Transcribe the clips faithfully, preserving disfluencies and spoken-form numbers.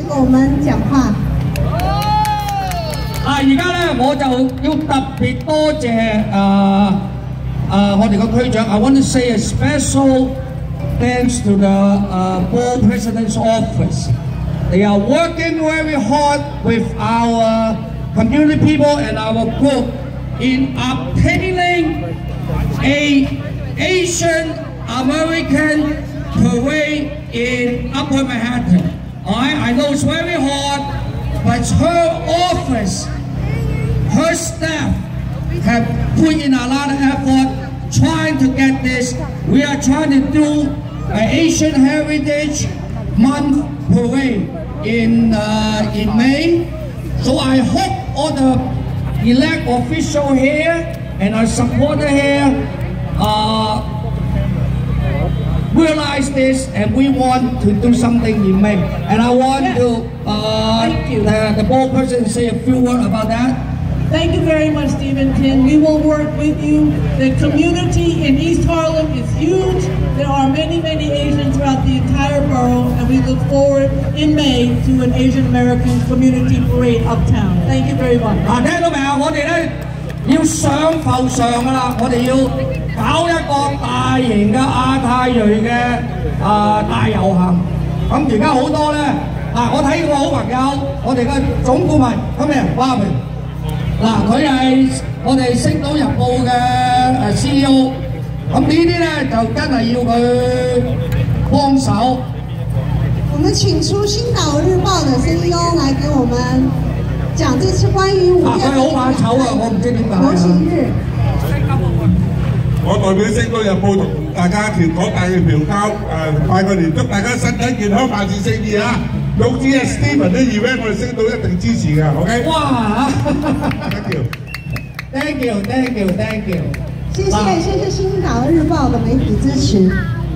跟我們講話。 啊，而家咧我就要特別多謝誒誒我哋個區長 I want to say a special thanks to the uh, Ball President's Office. They are working very hard with our community people and our group in obtaining a Asian American parade in Upper Manhattan. Alright, I know it's very hard, but her office, her staff have put in a lot of effort trying to get this. We are trying to do an Asian Heritage Month parade in uh, in May. So I hope all the elect officials here and our supporter here uh, realize this, and we want to do something in May. And I want yes. to uh, the, the Ball person to say a few words about that. Thank you very much, Stephen Tin. We will work with you. The community in East Harlem is huge. There are many, many Asians throughout the entire borough, and we look forward in May to an Asian American community parade uptown. Thank you very much. 嗱，聽到未啊？我哋咧要上浮上噶啦，我哋要搞一個大型嘅亞太裔嘅啊大遊行。咁而家好多咧，嗱，我睇個好朋友，我哋嘅總顧問咁嘅花明。嗱，佢係我哋《星島日報》嘅誒 C E O， 咁呢啲咧就真係要佢幫手。 我們請出《星島日報》的 C E O 來給我們講這次關於五月佢好怕醜啊！我唔知點解。 國慶日。 我代表《星島日報》同大家條講大嘅嫖交誒拜個年，祝大家身體健康，萬事勝意啊！總之啊 ，Steven 啲 event 我哋星島一定支持㗎 ，OK？ 哇 ！Thank you，Thank you，Thank you，Thank you。 謝謝謝謝《星島日報》的媒體支持。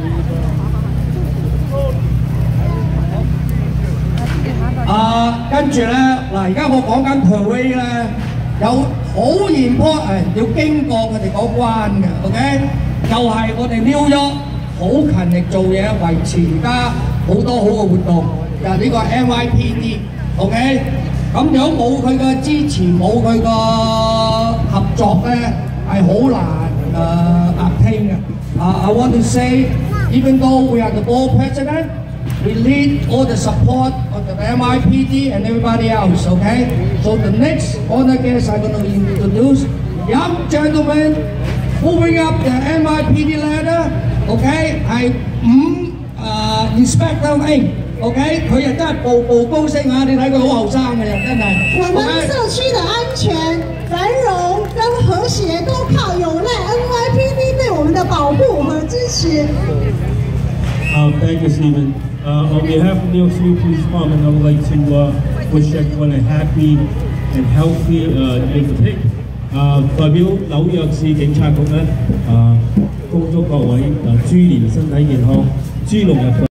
啊，跟住咧，嗱，而家我講緊 parade 咧，有好important誒要經過佢哋嗰關嘅 ，OK？ 就係我哋 New York 好勤力做嘢，維持而家好多好嘅活動。就係呢個 N Y P D，OK？ 咁如果冇佢嘅支持，冇佢個合作咧，係好難誒 obtain 嘅。啊 ，I want to say, even though we are the Ball President, we need all the support of the N Y P D and everybody else, okay? So the next honor guest I'm going to introduce, young gentleman moving up the N Y P D ladder, okay? 係五誒 Inspector A。OK， 佢又真係步步高升啊！你睇佢好後生嘅又真係。 我們社區的安全、繁榮跟和諧都靠有賴 N Y P D 對我們的保護和支持。 Uh, thank you, Stephen. Uh, on behalf of the New York City Police Department, I would like to uh, wish everyone a happy and healthy uh, New Year's Day. 啊，代表紐約市警察局咧，啊，恭祝各位啊豬年身體健康，豬龍入